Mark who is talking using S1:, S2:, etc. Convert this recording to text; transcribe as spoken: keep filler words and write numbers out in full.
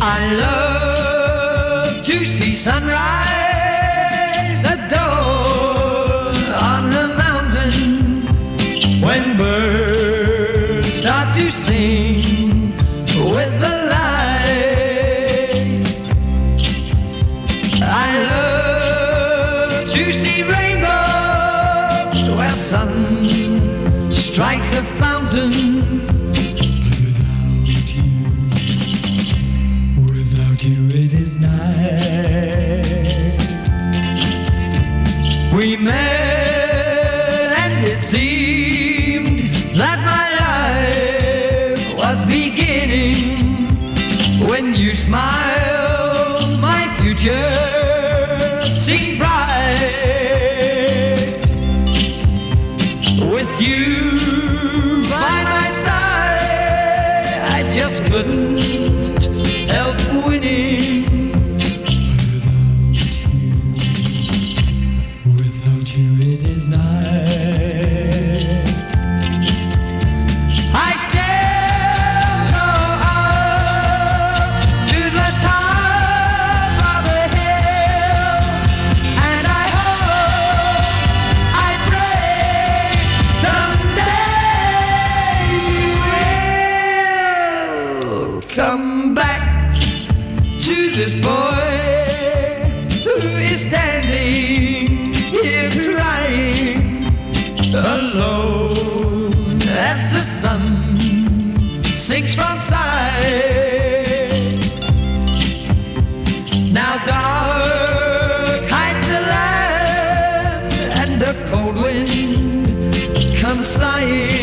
S1: I love to see sunrise at dawn on the mountain, when birds start to sing with the light. I love to see rainbows where sun strikes a fountain. You, it is night. We met and it seemed that my life was beginning. When you smiled, my future seemed bright. With you by my side, I just couldn't help winning. But without you, without you it is night. I still go up to the top of a hill, and I hope, I pray, someday you will come back to this boy who is standing here crying alone as the sun sinks from sight. Now dark hides the land and the cold wind comes sighing.